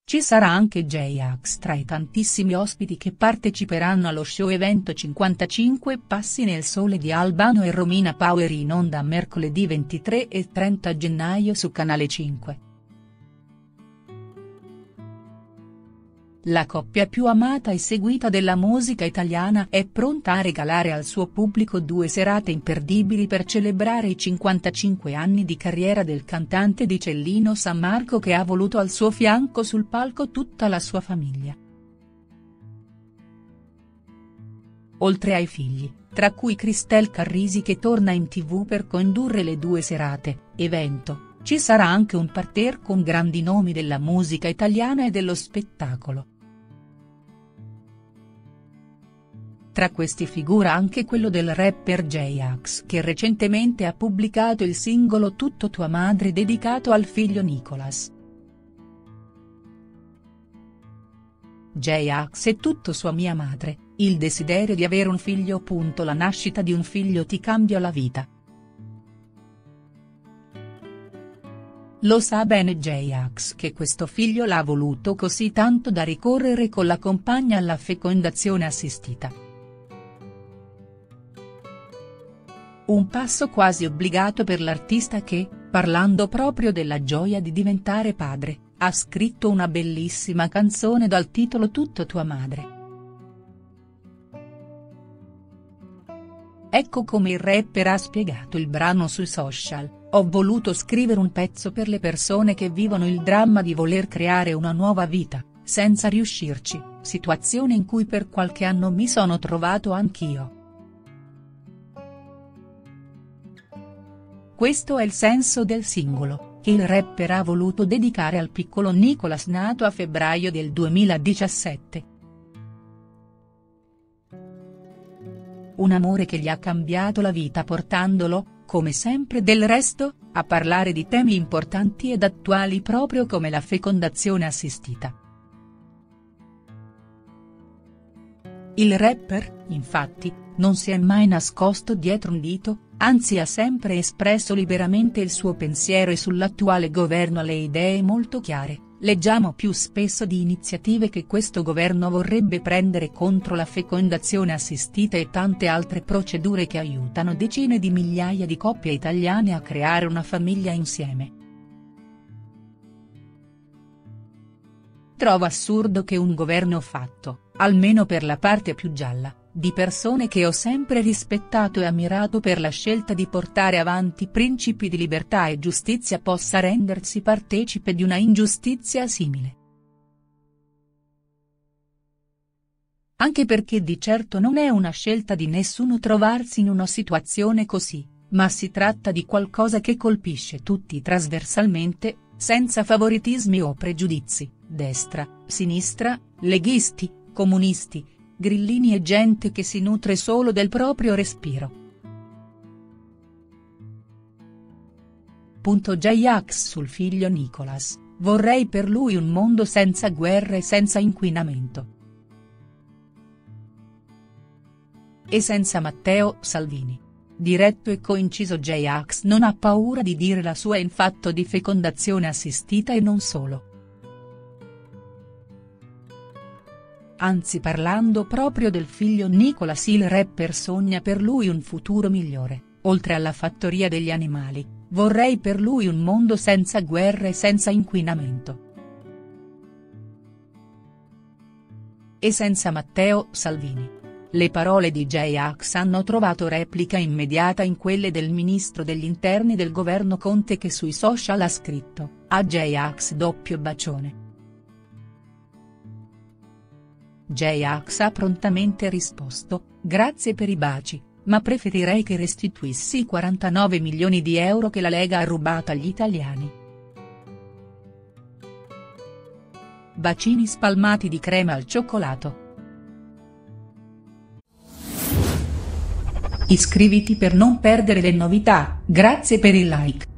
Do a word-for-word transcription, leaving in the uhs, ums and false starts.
Ci sarà anche J-Ax tra i tantissimi ospiti che parteciperanno allo show evento cinquantacinque Passi nel Sole di Albano e Romina Power in onda mercoledì ventitré e trenta gennaio su Canale cinque. La coppia più amata e seguita della musica italiana è pronta a regalare al suo pubblico due serate imperdibili per celebrare i cinquantacinque anni di carriera del cantante di Cellino San Marco, che ha voluto al suo fianco sul palco tutta la sua famiglia. Oltre ai figli, tra cui Cristel Carrisi che torna in tivù per condurre le due serate, evento, ci sarà anche un parterre con grandi nomi della musica italiana e dello spettacolo. Tra questi figura anche quello del rapper J-Ax, che recentemente ha pubblicato il singolo Tutto tua madre dedicato al figlio Nicolas. J-Ax è tutto sua mia madre, il desiderio di avere un figlio. La nascita di un figlio ti cambia la vita. Lo sa bene J-Ax che questo figlio l'ha voluto così tanto da ricorrere con la compagna alla fecondazione assistita. Un passo quasi obbligato per l'artista che, parlando proprio della gioia di diventare padre, ha scritto una bellissima canzone dal titolo Tutto tua madre. Ecco come il rapper ha spiegato il brano sui social: ho voluto scrivere un pezzo per le persone che vivono il dramma di voler creare una nuova vita, senza riuscirci, situazione in cui per qualche anno mi sono trovato anch'io. Questo è il senso del singolo, che il rapper ha voluto dedicare al piccolo Nicolas nato a febbraio del duemiladiciassette. Un amore che gli ha cambiato la vita portandolo, come sempre del resto, a parlare di temi importanti ed attuali proprio come la fecondazione assistita. Il rapper, infatti, non si è mai nascosto dietro un dito, anzi ha sempre espresso liberamente il suo pensiero e sull'attuale governo ha le idee molto chiare. Leggiamo più spesso di iniziative che questo governo vorrebbe prendere contro la fecondazione assistita e tante altre procedure che aiutano decine di migliaia di coppie italiane a creare una famiglia insieme. Trovo assurdo che un governo fatto, almeno per la parte più gialla, di persone che ho sempre rispettato e ammirato per la scelta di portare avanti principi di libertà e giustizia, possa rendersi partecipe di una ingiustizia simile. Anche perché di certo non è una scelta di nessuno trovarsi in una situazione così, ma si tratta di qualcosa che colpisce tutti trasversalmente, senza favoritismi o pregiudizi, destra, sinistra, leghisti, comunisti, grillini e gente che si nutre solo del proprio respiro. J-Ax sul figlio Nicolas: vorrei per lui un mondo senza guerra e senza inquinamento. E senza Matteo Salvini. Diretto e coinciso, J-Ax non ha paura di dire la sua in fatto di fecondazione assistita e non solo. Anzi, parlando proprio del figlio Nicolas, il rapper sogna per lui un futuro migliore, oltre alla fattoria degli animali, vorrei per lui un mondo senza guerra e senza inquinamento. E senza Matteo Salvini. Le parole di J-Ax hanno trovato replica immediata in quelle del ministro degli interni del governo Conte, che sui social ha scritto: a J-Ax doppio bacione. J-Ax ha prontamente risposto: grazie per i baci, ma preferirei che restituissi i quarantanove milioni di euro che la Lega ha rubato agli italiani. Bacini spalmati di crema al cioccolato. Iscriviti per non perdere le novità, grazie per il like.